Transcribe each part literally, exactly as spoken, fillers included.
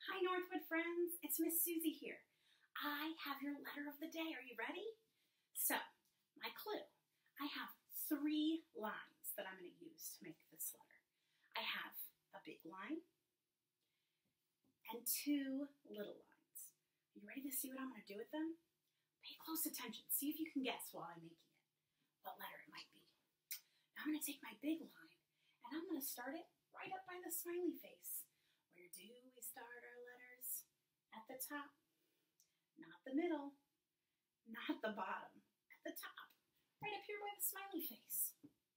Hi Northwood friends, it's Miss Suzy here. I have your letter of the day. Are you ready? So, my clue. I have three lines that I'm going to use to make this letter. I have a big line and two little lines. Are you ready to see what I'm going to do with them? Pay close attention. See if you can guess while I'm making it what letter it might be. Now I'm going to take my big line and I'm going to start it right up by the smiley face. Where do we start our letters? At the top. Not the middle. Not the bottom. At the top. Right up here by the smiley face.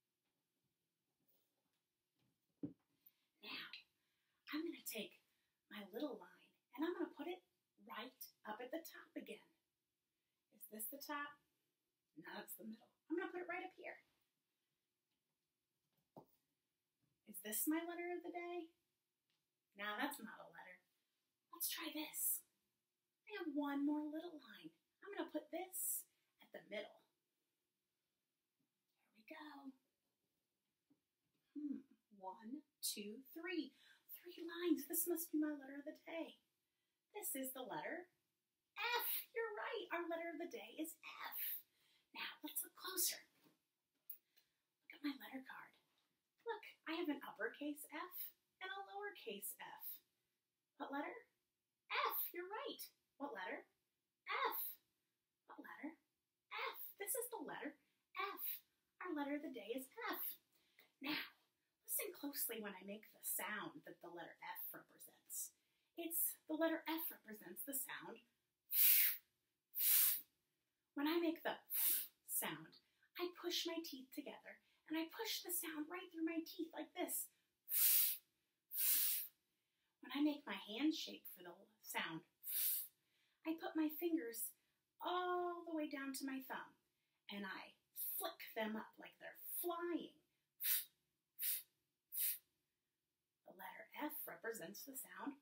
Now, I'm going to take my little line and I'm going to put it right up at the top again. Is this the top? No, it's the middle. I'm going to put it right up here. Is this my letter of the day? No, that's not a letter. Let's try this. I have one more little line. I'm going to put this at the middle. Here we go. Hmm. One, two, three. Three lines. This must be my letter of the day. This is the letter F. You're right. Our letter of the day is F. Now, let's look closer. Look at my letter card. Look, I have an uppercase F and a lowercase f. What letter? F. You're right. What letter? F. What letter? F. This is the letter F. Our letter of the day is F. Now, listen closely when I make the sound that the letter F represents. It's the letter F represents the sound. When I make the sound, I push my teeth together and I push the sound right through my teeth like this. When I make my hand shape for the sound, I put my fingers all the way down to my thumb and I flick them up like they're flying. The letter F represents the sound.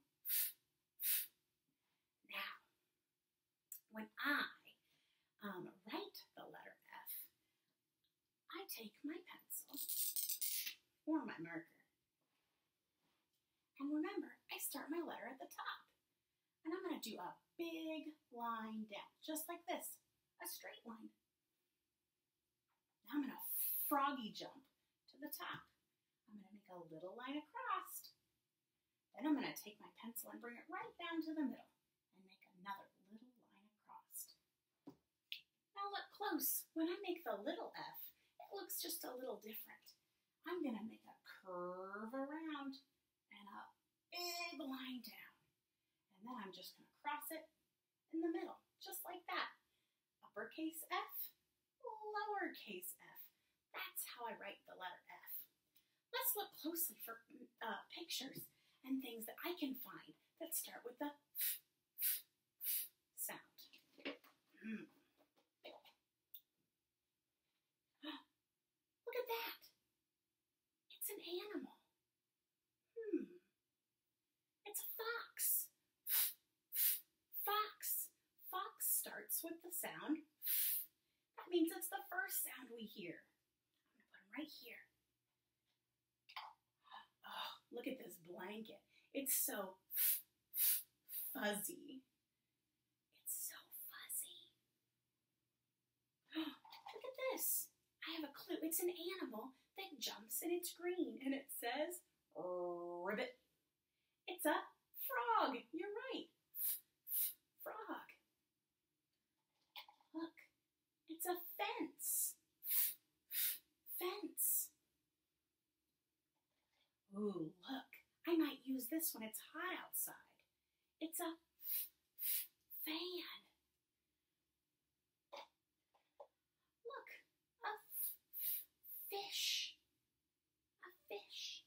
Now, when I um, write the letter F, I take my pencil or my marker. And remember, I start my letter at the top. And I'm going to do a big line down, just like this, a straight line. Now I'm going to froggy jump to the top. I'm going to make a little line across. Then I'm going to take my pencil and bring it right down to the middle and make another little line across. Now look close. When I make the little F, it looks just a little different. I'm going to make a curve around and a big line down. And then I'm just going to cross it in the middle, just like that. Uppercase F, lowercase f. That's how I write the letter F. Let's look closely for uh, pictures and things that I can find that start with the f, f, f sound. Mm. Look at that. It's an animal. Hmm. It's a fox. Fox. Fox starts with the sound. That means it's the first sound we hear. I'm going to put them right here. Oh, look at this blanket. It's so fuzzy. It's so fuzzy. Look at this. I have a clue. It's an animal that jumps and it's green and it says ribbit. It's a frog. You're right. Frog. Look, it's a fence. Fence. Ooh, look. I might use this when it's hot outside. It's a fan. Look, a fish. A fish.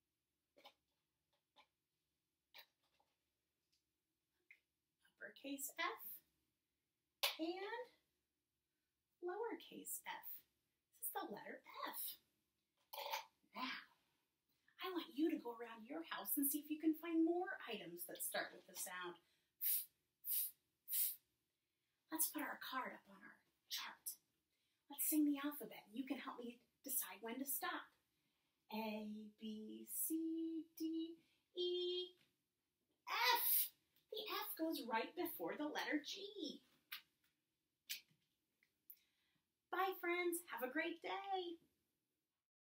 Uppercase F and lowercase f. This is the letter F. Now, I want you to go around your house and see if you can find more items that start with the sound F, F, F. Let's put our card up on our chart. Let's sing the alphabet and you can help me decide when to stop. A, B, C, D, E, F. goes right before the letter G. Bye, friends. Have a great day.